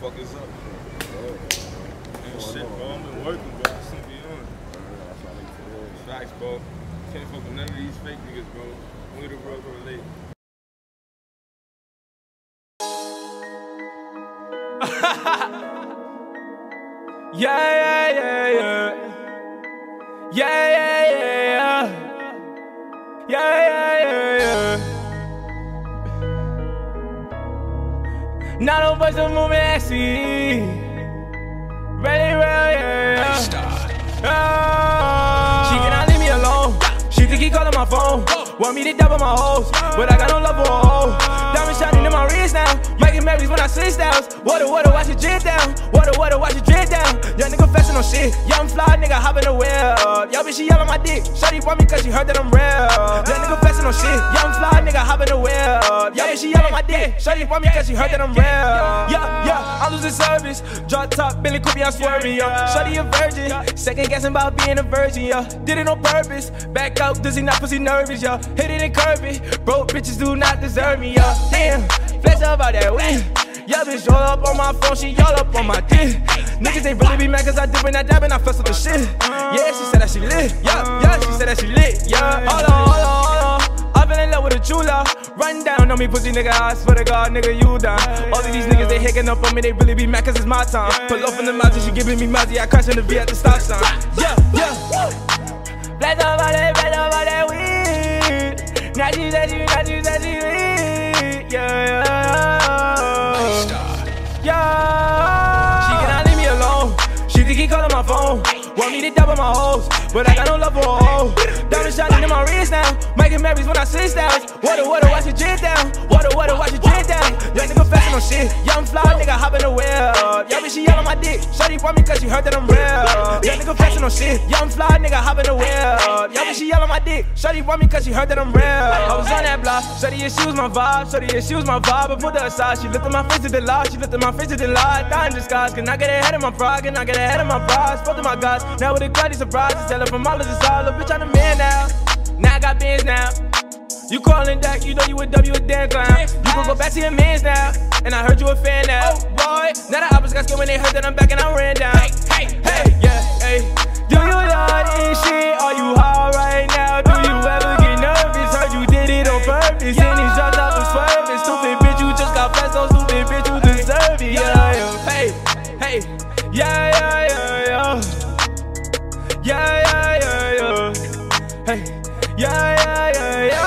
motherfuckers up. Ain't shit, bro. I've been working, bro. I shouldn't be on. Facts, bro. Can't fuck with none of these fake niggas, bro. Only the real relate. Yeah. Now no boys are moving sexy. Ready, yeah. She cannot leave me alone. She think he calling my phone. Want me to double my hoes, but I got no love for a hoe. Diamond shining in my wrist now. Making memories when I switch styles. Water, watch it drip down. Water, watch it drip down. Young nigga flexing on shit. Young fly nigga hopping the wheel. Yo, bitch, she yelling my dick. Shorty want me cause she heard that I'm real. Young nigga flexing on shit. Young fly nigga hopping the wheel. Yo, bitch, she yelling my dick. Shorty want me cause she heard that I'm real. Yeah, I'm losing service. Drop top, Billy Coopy, I'm swerving, yo. Shorty a virgin. Second guessing about being a virgin, yo. Did it on purpose. Back out, does he not pussy nervous, yo. Hit it and curve it. Broke bitches do not deserve me, yo. Damn, flex up out that way. Yeah, bitch, all up on my phone, she all up on my dick. Niggas ain't really be mad cause I dip and I dab and I flex up the shit. Yeah, she said that she lit. Yeah, she said that she lit. Yeah, hold on. I fell in love with a true love. Run down on me, pussy nigga. I swear to God, nigga, you down. All of these niggas, they hicking up on me, they really be mad cause it's my time. Pull off in the mountain, she giving me mouths. I crash in the V at the stop sign. Yeah. Black up all that weed. Now she said she lit. Yeah. She cannot leave me alone. She think he calling my phone. Want me to double my hoes, but I got no love for a hoe. Diamond shining in my wrist now. Making memories when I switch styles. Water, watch it drip down. Water, watch it drip down. Young nigga flexing on shit. Young fly nigga hopping the wheel. Yo, bitch, she yelling my dick. Shorty want me cause she heard that I'm real. Young nigga flexing on shit. Young fly nigga hopping the wheel. Yo, bitch, she yelling my dick. Shorty want me cause she heard that I'm real. I was on that block. Shorty, yeah, she was my vibe. Shorty, yeah, she was my vibe. But put her aside. She looked at my face to the lie. She looked at my face to the lie. Die in disguise. Can I get ahead of my pride? Can I get ahead of my pride? Spoke to my guys. Now with a quality surprise. Tell her from all of this all. Look, bitch, I'm the man now. Now I got bands now. You calling that, you know you a W, a damn clown. You gon' go back to your mans now. And I heard you a fan now. Oh boy, now the opposite got scared when they heard that I'm back and I ran down. Hey, yeah, hey. Do you love this shit? Are you high right now? Do you ever get nervous? Heard you did it on purpose. And these drugs out was swerving. Stupid bitch, you just got fast, so stupid bitch, you deserve it. Yeah, hey, yeah. Hey, yeah.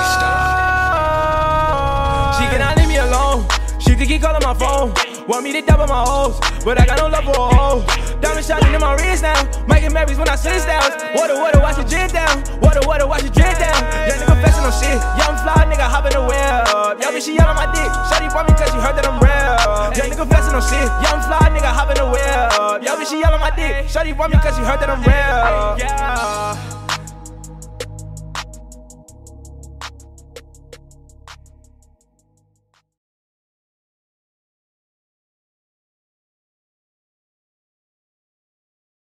She cannot leave me alone. She think he calling my phone. Want me to double my hoes, but I got no love for a hoe. Diamond shining in my wrist now. Making memories when I switch styles. Water, watch it drip down. Water, watch it drip down. Young nigga flexing on shit. Young fly nigga hopping the wheel. Yo, bitch, she yelling my dick. Shorty want me cause she heard that I'm real. Young nigga flexing on shit. Young fly nigga hopping the wheel. Yo, bitch, she yelling my dick. Shorty want me cause she heard that I'm real. Yeah.